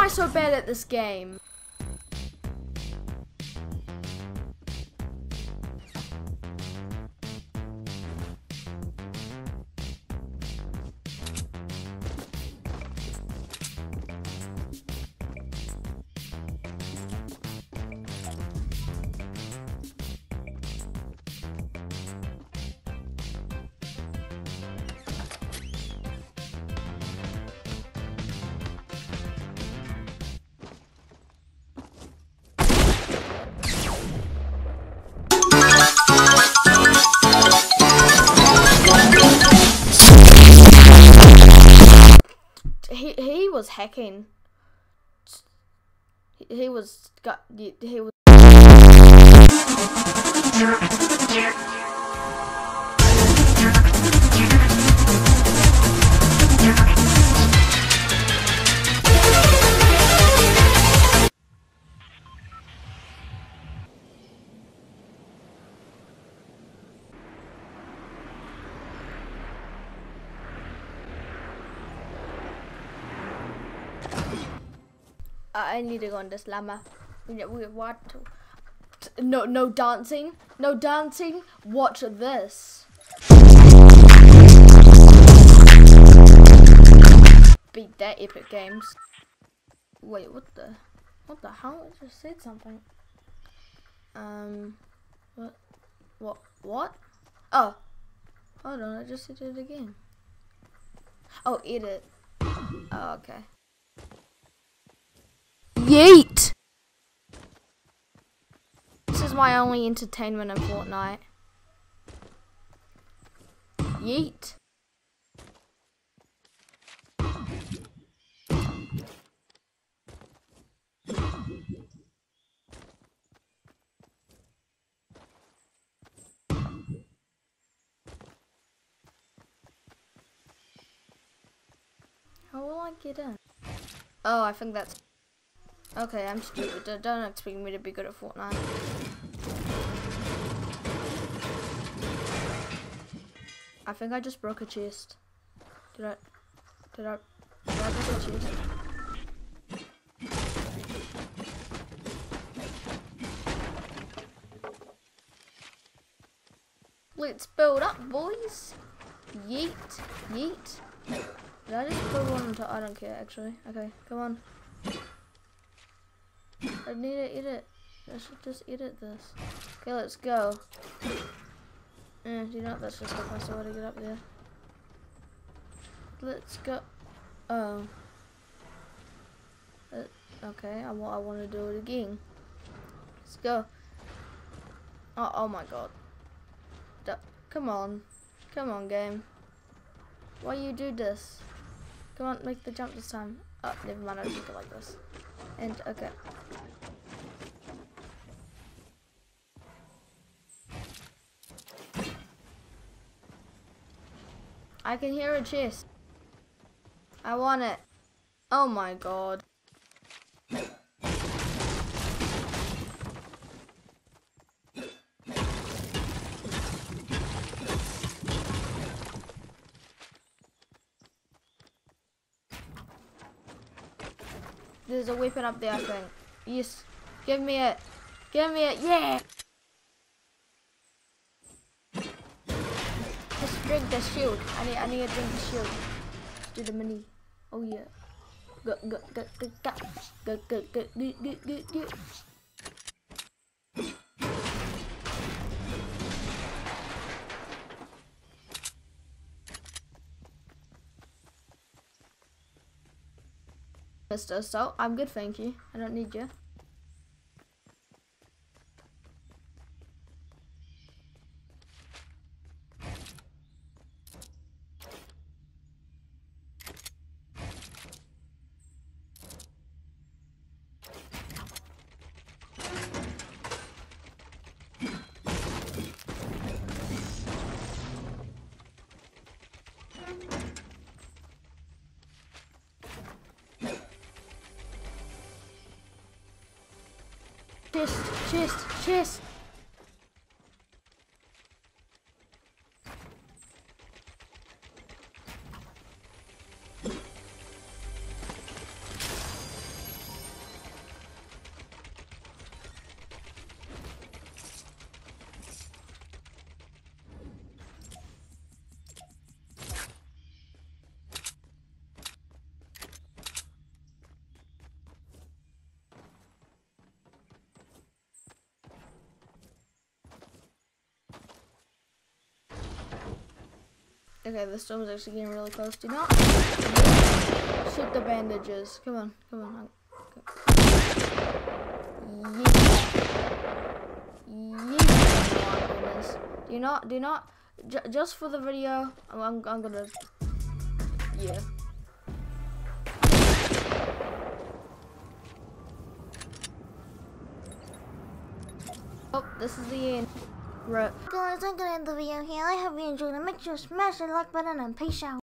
so bad at this game? He was hacking. He was. I need to go on this llama. What? No dancing. No dancing. Watch this. Beat that Epic Games. Wait, what the hell? I just said something. What? Oh, hold on. I just said it again. Oh, edit. Oh, okay. Yeet! This is my only entertainment in Fortnite. Yeet. How will I get in? Oh, I think that's... Okay, I'm stupid. Don't expect me to be good at Fortnite. I think I just broke a chest. Did I break a chest? Let's build up, boys. Yeet, yeet. Did I just build one on top? I don't care, actually. Okay, come on. I need to edit. I should just edit this. Okay, let's go. Do you know what? That's just like my sword to get up there. Let's go. Oh. Okay, I want to do it again. Let's go. Oh my god. Come on. Come on, game. Why you do this? Come on, make the jump this time. Oh, never mind. I'll do it like this. And, okay. I can hear a chest. I want it. Oh my god. There's a weapon up there, I think. Yes. Give me it. Give me it. Yeah. Just drink the shield. I need to drink the shield. Let's do the mini. Oh yeah. Go. Mr. Assault, I'm good, thank you. I don't need you. Chest. Okay, the storm's actually getting really close. Do not shoot the bandages. Come on, come on. Do not. Just for the video, I'm gonna. Yeah. Oh, this is the end. Right. Guys, I'm gonna end the video here. I hope you enjoyed it. Make sure to smash the like button and peace out.